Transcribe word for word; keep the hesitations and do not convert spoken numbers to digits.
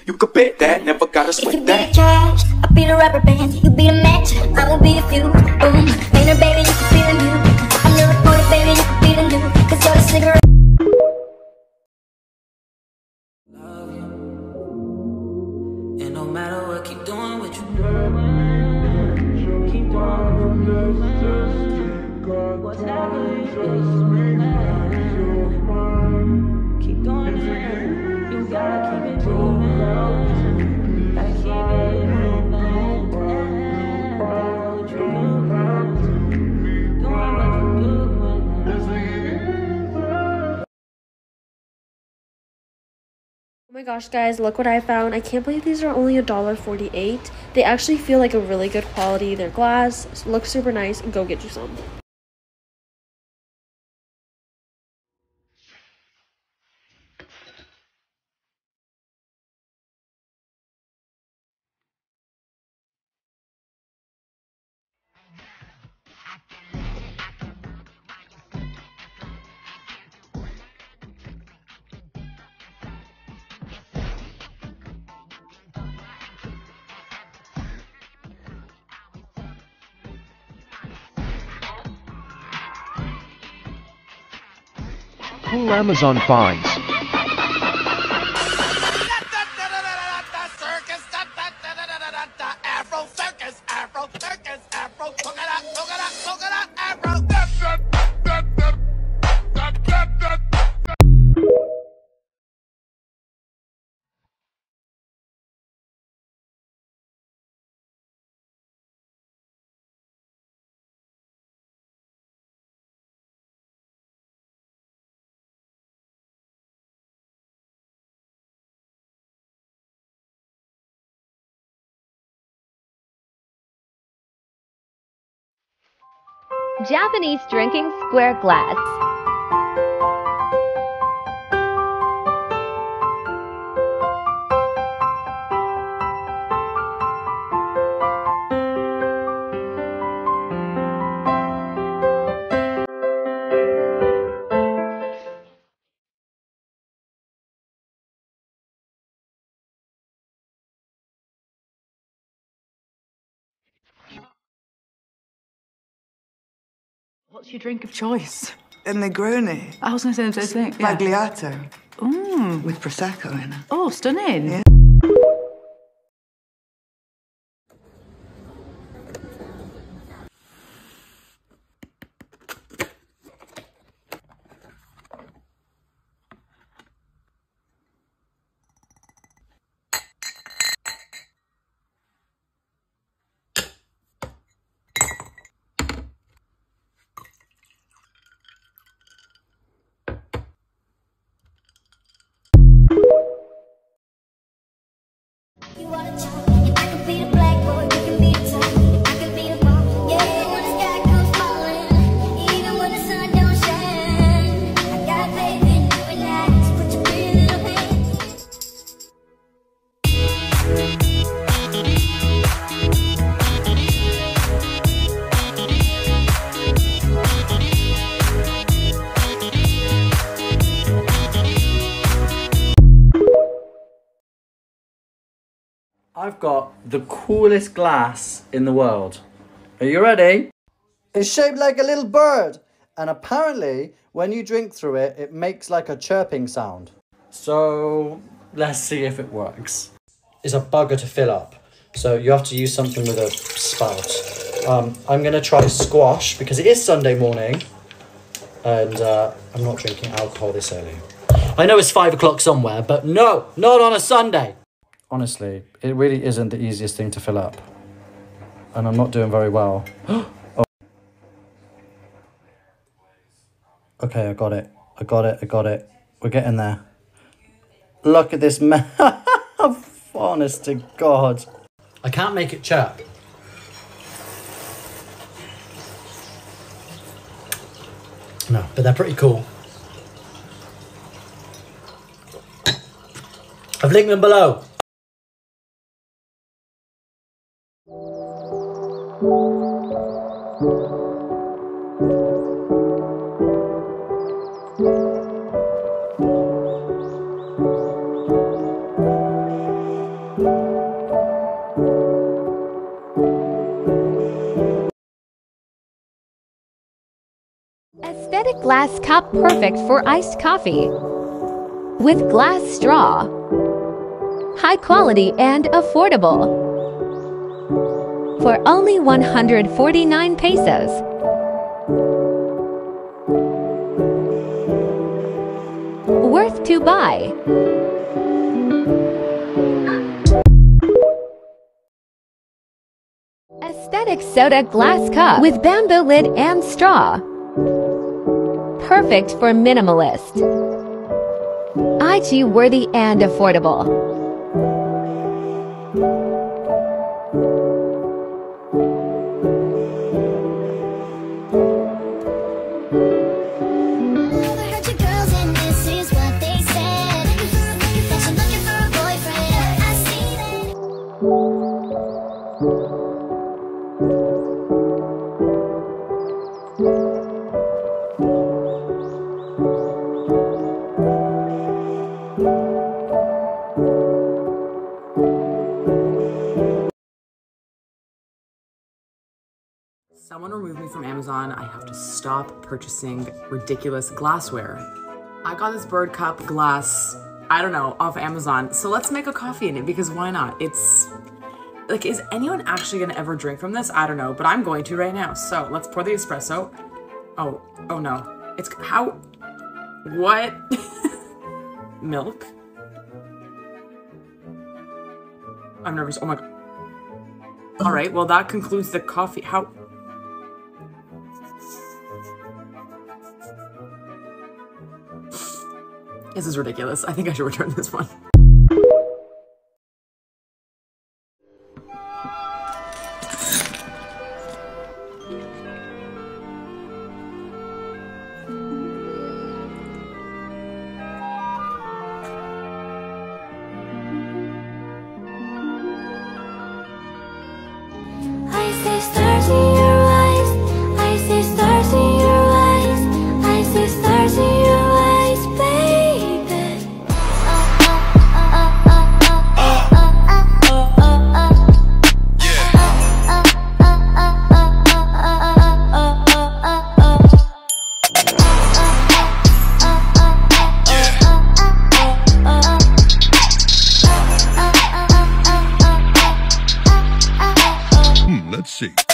You could bet that, never gotta sweat You that. be the trash, I'll be the rubber band. You be the match, I will be the fuel. Boom, painter baby, you could be the new. I'm the reporter baby, you could be the new. Cause you're the cigarette. Love you. And no matter what, keep doing what you do. Keep doing what you do. Whatever you do. Keep doing it. You gotta keep it moving. Gotta keep it moving. What you do. Doing what you do. Oh my gosh, guys, look what I found. I can't believe these are only a dollar forty-eight. They actually feel like a really good quality. They're glass, look super nice. Go get you some. Cool Amazon finds. Japanese drinking square glass. What's your drink of choice? A Negroni. I was going to say the same thing. Yeah. Magliato. Mm. With Prosecco in it. Oh, stunning. Yeah. You wanna jump, and I can be the blackboard, you can be the top, and I can be the ball. Yeah, when the sky comes falling, even when the sun don't shine, I got faith in you and I, so put your pretty little hands. I've got the coolest glass in the world. Are you ready? It's shaped like a little bird, and apparently when you drink through it, it makes like a chirping sound. So let's see if it works. It's a bugger to fill up, so you have to use something with a spout. Um, I'm gonna try squash because it is Sunday morning, and uh, I'm not drinking alcohol this early. I know it's five o'clock somewhere, but no, not on a Sunday. Honestly, it really isn't the easiest thing to fill up. And I'm not doing very well. Oh. Okay, I got it. I got it. I got it. We're getting there. Look at this man. Honest to God. I can't make it chirp. No, but they're pretty cool. I've linked them below. Aesthetic glass cup perfect for iced coffee. With glass straw. High quality and affordable. For only one hundred forty-nine pesos. Worth to buy. Aesthetic soda glass cup with bamboo lid and straw. Perfect for minimalist. I G worthy and affordable. Overheard your girls and this is what they said. Looking for a bigger fashion, looking for a boyfriend. I see that. Someone removed me from Amazon. I have to stop purchasing ridiculous glassware. I got this bird cup glass, I don't know, off Amazon. So let's make a coffee in it because why not? It's like, is anyone actually gonna ever drink from this? I don't know, but I'm going to right now. So let's pour the espresso. Oh, oh no. It's how, what? Milk? I'm nervous, oh my God. All right, well that concludes the coffee. How? This is ridiculous. I think I should return this one. I see stars in your eyes. I see stars in your eyes. I see stars in your eyes, baby. Hmm, let's see.